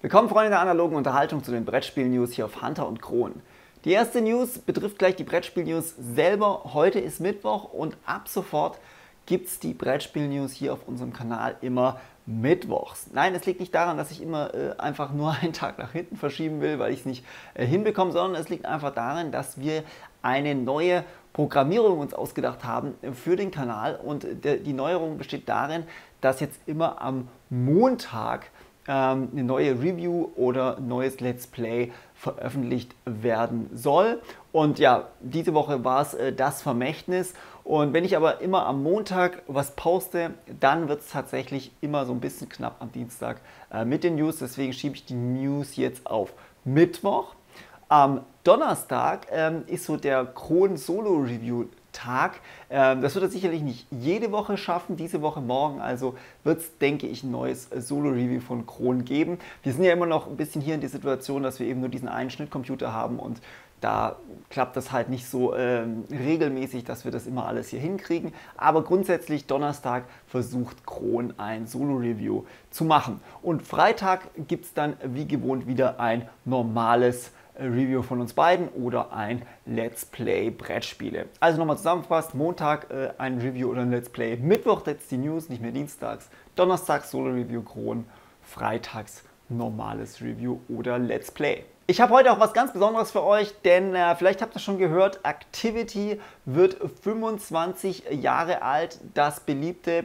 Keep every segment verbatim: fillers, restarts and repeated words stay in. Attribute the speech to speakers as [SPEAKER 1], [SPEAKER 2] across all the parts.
[SPEAKER 1] Willkommen Freunde der analogen Unterhaltung zu den Brettspiel-News hier auf Hunter und Kron. Die erste News betrifft gleich die Brettspiel-News selber. Heute ist Mittwoch und ab sofort gibt es die Brettspiel-News hier auf unserem Kanal immer mittwochs. Nein, es liegt nicht daran, dass ich immer äh, einfach nur einen Tag nach hinten verschieben will, weil ich es nicht äh, hinbekomme, sondern es liegt einfach daran, dass wir eine neue Programmierung uns ausgedacht haben für den Kanal. Und der, die Neuerung besteht darin, dass jetzt immer am Montag eine neue Review oder ein neues Let's Play veröffentlicht werden soll. Und ja, diese Woche war es äh, das Vermächtnis. Und wenn ich aber immer am Montag was poste, dann wird es tatsächlich immer so ein bisschen knapp am Dienstag äh, mit den News. Deswegen schiebe ich die News jetzt auf Mittwoch. Am Donnerstag ähm, ist so der Kron Solo Review Tag. Das wird er sicherlich nicht jede Woche schaffen, diese Woche morgen, also wird es, denke ich, ein neues Solo-Review von Kron geben. Wir sind ja immer noch ein bisschen hier in der Situation, dass wir eben nur diesen einen Schnittcomputer haben und da klappt das halt nicht so ähm, regelmäßig, dass wir das immer alles hier hinkriegen. Aber grundsätzlich Donnerstag versucht Kron ein Solo-Review zu machen. Und Freitag gibt es dann wie gewohnt wieder ein normales Review von uns beiden oder ein Let's Play Brettspiele. Also nochmal zusammengefasst, Montag äh, ein Review oder ein Let's Play, Mittwoch jetzt die News, nicht mehr dienstags, Donnerstag Solo Review Kron, freitags normales Review oder Let's Play. Ich habe heute auch was ganz Besonderes für euch, denn äh, vielleicht habt ihr schon gehört, Activity wird fünfundzwanzig Jahre alt. Das beliebte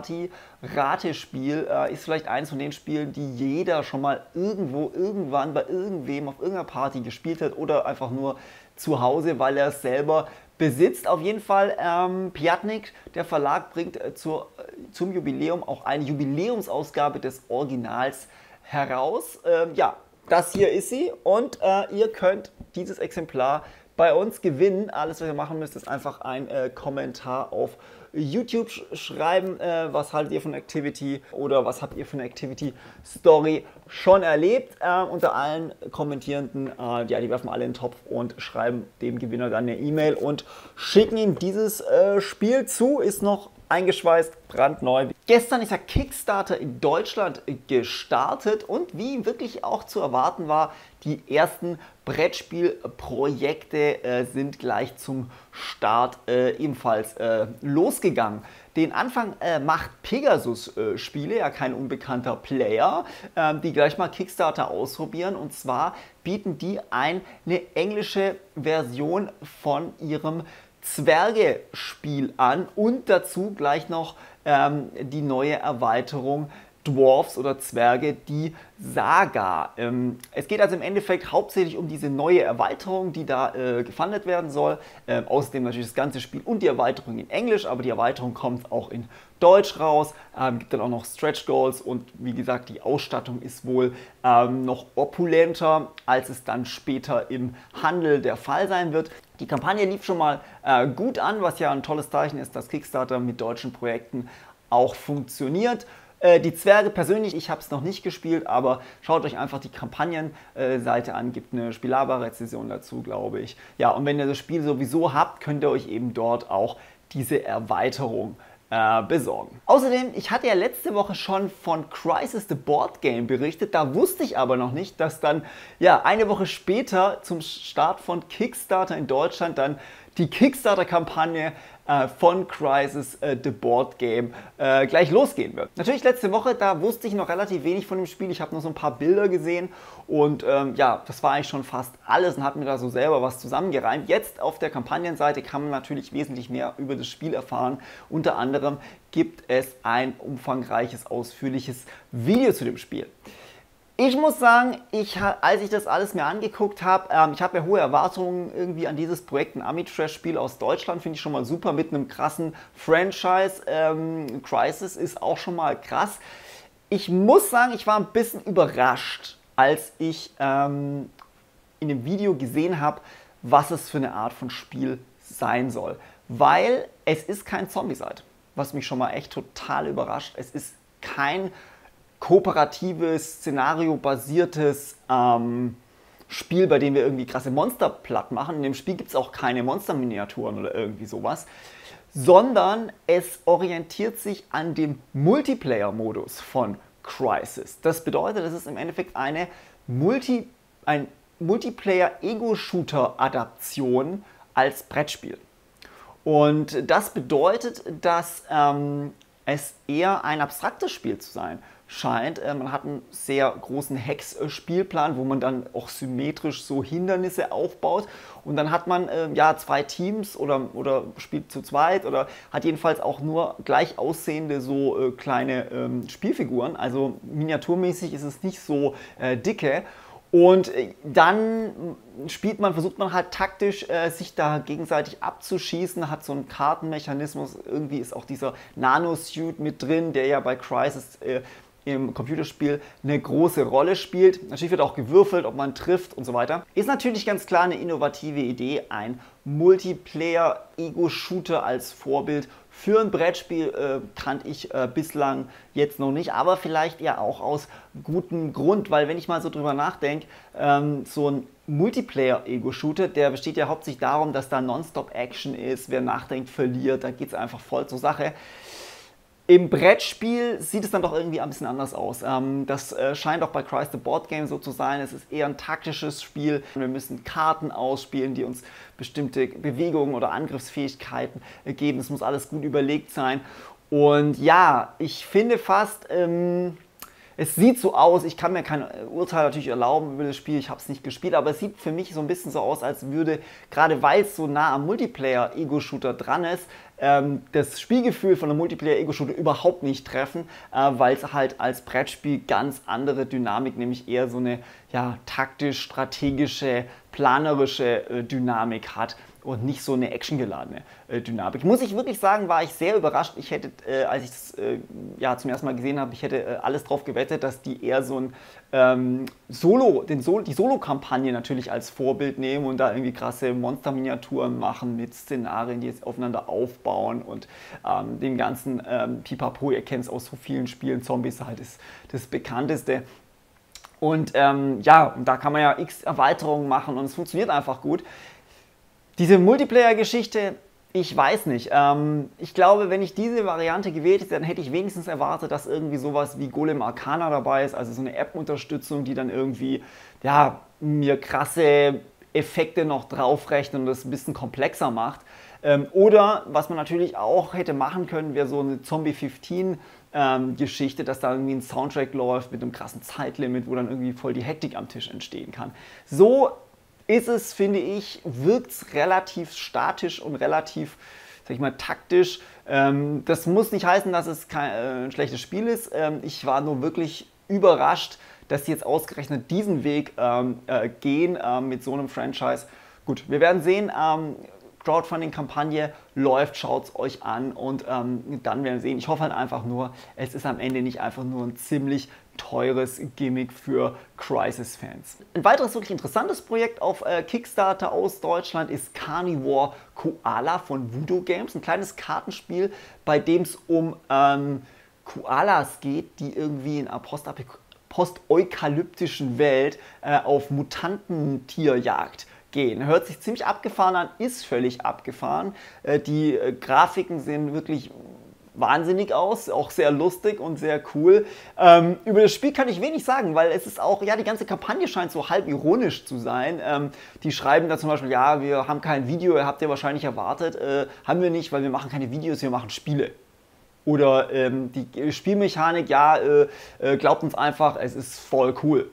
[SPEAKER 1] Party-Ratespiel äh, ist vielleicht eines von den Spielen, die jeder schon mal irgendwo, irgendwann bei irgendwem auf irgendeiner Party gespielt hat oder einfach nur zu Hause, weil er es selber besitzt. Auf jeden Fall ähm, Pjatnik, der Verlag, bringt äh, zur, äh, zum Jubiläum auch eine Jubiläumsausgabe des Originals heraus. Ähm, ja, das hier ist sie und äh, ihr könnt dieses Exemplar bei uns gewinnen. Alles, was ihr machen müsst, ist einfach ein äh, Kommentar auf YouTube sch schreiben, äh, was haltet ihr von Activity oder was habt ihr für eine Activity-Story schon erlebt. Äh, unter allen Kommentierenden, äh, ja, die werfen alle in den Topf und schreiben dem Gewinner dann eine E-Mail und schicken ihm dieses äh, Spiel zu. Ist noch eingeschweißt, brandneu. Gestern ist ja Kickstarter in Deutschland gestartet und wie wirklich auch zu erwarten war, die ersten Brettspielprojekte äh, sind gleich zum Start äh, ebenfalls äh, losgegangen. Den Anfang äh, macht Pegasus äh, Spiele, ja kein unbekannter Player, äh, die gleich mal Kickstarter ausprobieren, und zwar bieten die ein, eine englische Version von ihrem Zwerge-Spiel an und dazu gleich noch ähm, die neue Erweiterung Dwarfs oder Zwerge, die Saga. Ähm, es geht also im Endeffekt hauptsächlich um diese neue Erweiterung, die da äh, gefundet werden soll. Ähm, außerdem natürlich das ganze Spiel und die Erweiterung in Englisch, aber die Erweiterung kommt auch in Deutsch raus. Ähm, gibt dann auch noch Stretch Goals und wie gesagt, die Ausstattung ist wohl ähm, noch opulenter, als es dann später im Handel der Fall sein wird. Die Kampagne lief schon mal äh, gut an, was ja ein tolles Zeichen ist, dass Kickstarter mit deutschen Projekten auch funktioniert. Die Zwerge persönlich, ich habe es noch nicht gespielt, aber schaut euch einfach die Kampagnenseite an, gibt eine spielbare Rezension dazu, glaube ich. Ja, und wenn ihr das Spiel sowieso habt, könnt ihr euch eben dort auch diese Erweiterung äh, besorgen. Außerdem, ich hatte ja letzte Woche schon von Crisis the Board Game berichtet, da wusste ich aber noch nicht, dass dann ja eine Woche später zum Start von Kickstarter in Deutschland dann die Kickstarter-Kampagne äh, von Crisis äh, the Board Game äh, gleich losgehen wird. Natürlich letzte Woche, da wusste ich noch relativ wenig von dem Spiel. Ich habe nur so ein paar Bilder gesehen und ähm, ja, das war eigentlich schon fast alles und habe mir da so selber was zusammengereimt. Jetzt auf der Kampagnenseite kann man natürlich wesentlich mehr über das Spiel erfahren. Unter anderem gibt es ein umfangreiches, ausführliches Video zu dem Spiel. Ich muss sagen, ich, als ich das alles mir angeguckt habe, ähm, ich habe ja hohe Erwartungen irgendwie an dieses Projekt. Ein Amitrash-Spiel aus Deutschland finde ich schon mal super mit einem krassen Franchise. Ähm, Crisis ist auch schon mal krass. Ich muss sagen, ich war ein bisschen überrascht, als ich ähm, in dem Video gesehen habe, was es für eine Art von Spiel sein soll. Weil es ist kein Zombicide, was mich schon mal echt total überrascht. Es ist kein kooperatives, szenariobasiertes ähm, Spiel, bei dem wir irgendwie krasse Monster platt machen. In dem Spiel gibt es auch keine Monsterminiaturen oder irgendwie sowas, sondern es orientiert sich an dem Multiplayer-Modus von Crisis. Das bedeutet, es ist im Endeffekt eine Multi, ein Multiplayer-Ego-Shooter-Adaption als Brettspiel. Und das bedeutet, dass ähm, es eher ein abstraktes Spiel zu sein scheint. Äh, man hat einen sehr großen Hex-Spielplan, wo man dann auch symmetrisch so Hindernisse aufbaut. Und dann hat man äh, ja zwei Teams oder, oder spielt zu zweit oder hat jedenfalls auch nur gleich aussehende so äh, kleine ähm, Spielfiguren. Also miniaturmäßig ist es nicht so äh, dicke. Und dann spielt man, versucht man halt taktisch äh, sich da gegenseitig abzuschießen, hat so einen Kartenmechanismus, irgendwie ist auch dieser Nano-Suit mit drin, der ja bei Crisis äh, im Computerspiel eine große Rolle spielt. Natürlich wird auch gewürfelt, ob man trifft und so weiter. Ist natürlich ganz klar eine innovative Idee, ein Multiplayer-Ego-Shooter als Vorbild für ein Brettspiel äh, kannte ich äh, bislang jetzt noch nicht, aber vielleicht ja auch aus gutem Grund, weil wenn ich mal so drüber nachdenke, ähm, so ein Multiplayer-Ego-Shooter, der besteht ja hauptsächlich darum, dass da Nonstop-Action ist, wer nachdenkt, verliert, da geht es einfach voll zur Sache. Im Brettspiel sieht es dann doch irgendwie ein bisschen anders aus. Ähm, das äh, scheint auch bei Crisis the Board Game so zu sein. Es ist eher ein taktisches Spiel. Wir müssen Karten ausspielen, die uns bestimmte Bewegungen oder Angriffsfähigkeiten äh, geben. Es muss alles gut überlegt sein. Und ja, ich finde fast, ähm, es sieht so aus, ich kann mir kein Urteil natürlich erlauben über das Spiel, ich habe es nicht gespielt, aber es sieht für mich so ein bisschen so aus, als würde, gerade weil es so nah am Multiplayer-Ego-Shooter dran ist, ähm, das Spielgefühl von einem Multiplayer-Ego-Shooter überhaupt nicht treffen, äh, weil es halt als Brettspiel ganz andere Dynamik, nämlich eher so eine ja, taktisch-strategische, planerische äh, Dynamik hat. Und nicht so eine actiongeladene äh, Dynamik. Muss ich wirklich sagen, war ich sehr überrascht. Ich hätte, äh, als ich es äh, ja, zum ersten Mal gesehen habe, ich hätte äh, alles drauf gewettet, dass die eher so ein ähm, Solo, den Sol die Solo-Kampagne natürlich als Vorbild nehmen und da irgendwie krasse Monster-Miniaturen machen mit Szenarien, die jetzt aufeinander aufbauen und ähm, dem ganzen ähm, Pipapo, ihr kennt es aus so vielen Spielen, Zombies halt ist das bekannteste. Und ähm, ja, und da kann man ja x Erweiterungen machen und es funktioniert einfach gut. Diese Multiplayer-Geschichte, ich weiß nicht. Ähm, ich glaube, wenn ich diese Variante gewählt hätte, dann hätte ich wenigstens erwartet, dass irgendwie sowas wie Golem Arcana dabei ist, also so eine App-Unterstützung, die dann irgendwie ja, mir krasse Effekte noch draufrechnet und das ein bisschen komplexer macht. Ähm, oder, was man natürlich auch hätte machen können, wäre so eine Zombie fünfzehn ähm, Geschichte, dass da irgendwie ein Soundtrack läuft mit einem krassen Zeitlimit, wo dann irgendwie voll die Hektik am Tisch entstehen kann. So ist es, finde ich, wirkt es relativ statisch und relativ, sag ich mal, taktisch. Ähm, das muss nicht heißen, dass es kein äh, ein schlechtes Spiel ist. Ähm, ich war nur wirklich überrascht, dass sie jetzt ausgerechnet diesen Weg ähm, äh, gehen äh, mit so einem Franchise. Gut, wir werden sehen. Ähm, Crowdfunding-Kampagne läuft, schaut es euch an und ähm, dann werden wir sehen. Ich hoffe halt einfach nur, es ist am Ende nicht einfach nur ein ziemlich teures Gimmick für Crisis-Fans. Ein weiteres wirklich interessantes Projekt auf äh, Kickstarter aus Deutschland ist Carnivore Koala von Voodoo Games. Ein kleines Kartenspiel, bei dem es um ähm, Koalas geht, die irgendwie in einer post-eukalyptischen Welt äh, auf Mutantentierjagd gehen. Hört sich ziemlich abgefahren an, ist völlig abgefahren. Äh, die äh, Grafiken sehen wirklich wahnsinnig aus, auch sehr lustig und sehr cool. Ähm, über das Spiel kann ich wenig sagen, weil es ist auch, ja, die ganze Kampagne scheint so halb ironisch zu sein. Ähm, die schreiben da zum Beispiel, ja, wir haben kein Video, habt ihr wahrscheinlich erwartet. Äh, haben wir nicht, weil wir machen keine Videos, wir machen Spiele. Oder ähm, die Spielmechanik, ja, äh, äh, glaubt uns einfach, es ist voll cool.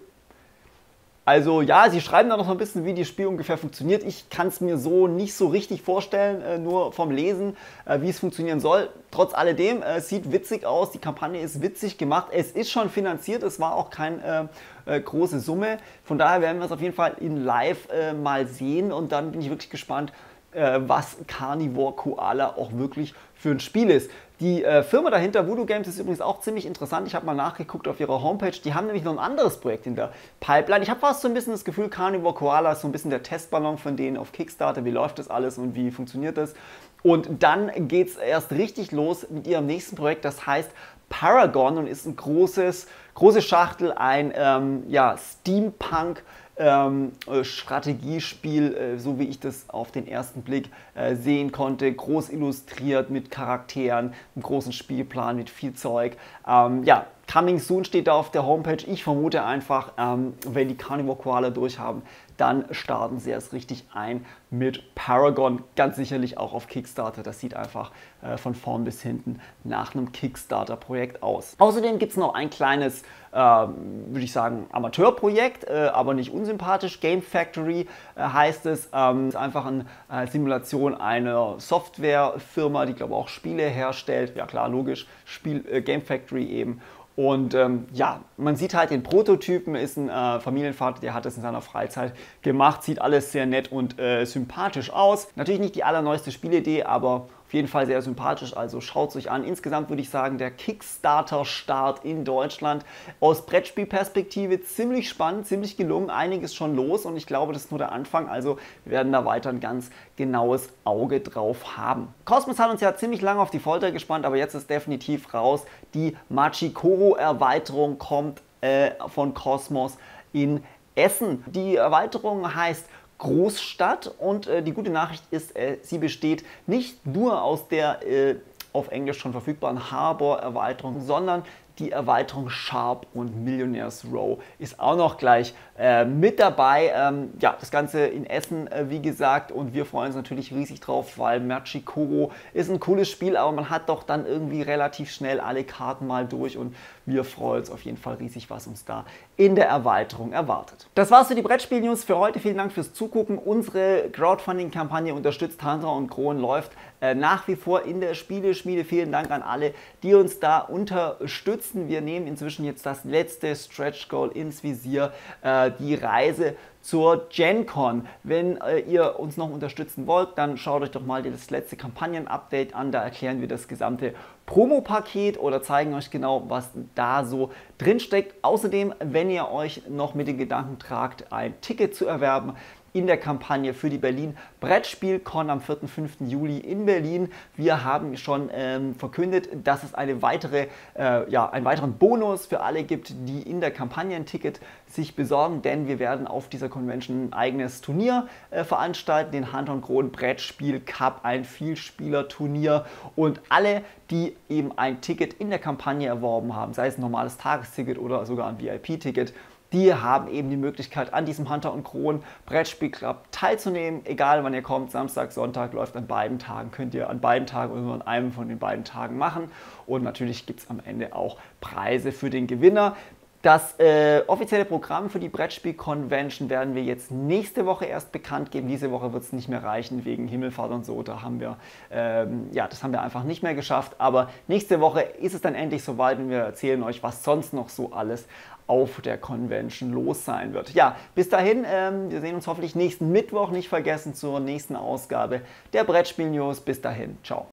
[SPEAKER 1] Also ja, sie schreiben da noch so ein bisschen, wie das Spiel ungefähr funktioniert. Ich kann es mir so nicht so richtig vorstellen, äh, nur vom Lesen, äh, wie es funktionieren soll. Trotz alledem, äh, es sieht witzig aus, die Kampagne ist witzig gemacht. Es ist schon finanziert, es war auch keine äh, äh, große Summe. Von daher werden wir es auf jeden Fall in live äh, mal sehen und dann bin ich wirklich gespannt, äh, was Carnivore Koala auch wirklich für ein Spiel ist. Die äh, Firma dahinter, Voodoo Games, ist übrigens auch ziemlich interessant. Ich habe mal nachgeguckt auf ihrer Homepage. Die haben nämlich noch ein anderes Projekt in der Pipeline. Ich habe fast so ein bisschen das Gefühl, Carnivore Koala ist so ein bisschen der Testballon von denen auf Kickstarter. Wie läuft das alles und wie funktioniert das? Und dann geht es erst richtig los mit ihrem nächsten Projekt. Das heißt Paragon und ist ein großes, große Schachtel, ein ähm, ja, Steampunk- Ähm, Strategiespiel, äh, so wie ich das auf den ersten Blick äh, sehen konnte, groß illustriert mit Charakteren, einem großen Spielplan mit viel Zeug. Ähm, ja, Coming Soon steht da auf der Homepage. Ich vermute einfach, ähm, wenn die Carnivore Koala durchhaben, dann starten sie erst richtig ein mit Paragon. Ganz sicherlich auch auf Kickstarter. Das sieht einfach äh, von vorn bis hinten nach einem Kickstarter-Projekt aus. Außerdem gibt es noch ein kleines, äh, würde ich sagen, Amateurprojekt, äh, aber nicht unsympathisch. Game Factory äh, heißt es. Ähm, ist einfach eine äh, Simulation einer Softwarefirma, die, glaube ich, auch Spiele herstellt. Ja klar, logisch. Spiel, äh, Game Factory eben. Und ähm, ja, man sieht halt den Prototypen, ist ein äh, Familienvater, der hat das in seiner Freizeit gemacht, sieht alles sehr nett und äh, sympathisch aus. Natürlich nicht die allerneueste Spielidee, aber auf jeden Fall sehr sympathisch, also schaut es euch an. Insgesamt würde ich sagen, der Kickstarter-Start in Deutschland aus Brettspielperspektive ziemlich spannend, ziemlich gelungen, einiges schon los und ich glaube, das ist nur der Anfang, also wir werden da weiter ein ganz genaues Auge drauf haben. Kosmos hat uns ja ziemlich lange auf die Folter gespannt, aber jetzt ist definitiv raus, die Machikoro-Erweiterung kommt äh, von Kosmos in Essen. Die Erweiterung heißt Großstadt und äh, die gute Nachricht ist, äh, sie besteht nicht nur aus der äh, auf Englisch schon verfügbaren Harbor-Erweiterung, sondern die Erweiterung Sharp und Millionaires Row ist auch noch gleich äh, mit dabei. Ähm, ja, das Ganze in Essen, äh, wie gesagt, und wir freuen uns natürlich riesig drauf, weil Machikoro ist ein cooles Spiel, aber man hat doch dann irgendwie relativ schnell alle Karten mal durch und wir freuen uns auf jeden Fall riesig, was uns da in der Erweiterung erwartet. Das war's für die Brettspiel-News für heute. Vielen Dank fürs Zugucken. Unsere Crowdfunding-Kampagne unterstützt Hunter und Kron läuft äh, nach wie vor in der Spieleschmiede. Vielen Dank an alle, die uns da unterstützen. Wir nehmen inzwischen jetzt das letzte Stretch Goal ins Visier, äh, die Reise zur Gen Con. Wenn äh, ihr uns noch unterstützen wollt, dann schaut euch doch mal das letzte Kampagnen-Update an. Da erklären wir das gesamte Promo-Paket oder zeigen euch genau, was da so drin steckt. Außerdem, wenn ihr euch noch mit den Gedanken tragt, ein Ticket zu erwerben, in der Kampagne für die Berlin Brettspiel-Con am vierten und fünften Juli in Berlin. Wir haben schon ähm, verkündet, dass es eine weitere, äh, ja, einen weiteren Bonus für alle gibt, die in der Kampagne ein Ticket sich besorgen, denn wir werden auf dieser Convention ein eigenes Turnier äh, veranstalten, den Hunter und Kron Brettspiel Cup, ein Vielspieler-Turnier, und alle, die eben ein Ticket in der Kampagne erworben haben, sei es ein normales Tagesticket oder sogar ein V I P-Ticket, die haben eben die Möglichkeit, an diesem Hunter und Kron Brettspiel Club teilzunehmen. Egal wann ihr kommt, Samstag, Sonntag, läuft an beiden Tagen, könnt ihr an beiden Tagen oder nur an einem von den beiden Tagen machen. Und natürlich gibt es am Ende auch Preise für den Gewinner. Das äh, offizielle Programm für die Brettspiel-Convention werden wir jetzt nächste Woche erst bekannt geben. Diese Woche wird es nicht mehr reichen wegen Himmelfahrt und so. Da haben wir, ähm, ja, das haben wir einfach nicht mehr geschafft. Aber nächste Woche ist es dann endlich soweit und wir erzählen euch, was sonst noch so alles auf der Convention los sein wird. Ja, bis dahin, ähm, wir sehen uns hoffentlich nächsten Mittwoch. Nicht vergessen zur nächsten Ausgabe der Brettspiel-News. Bis dahin, ciao.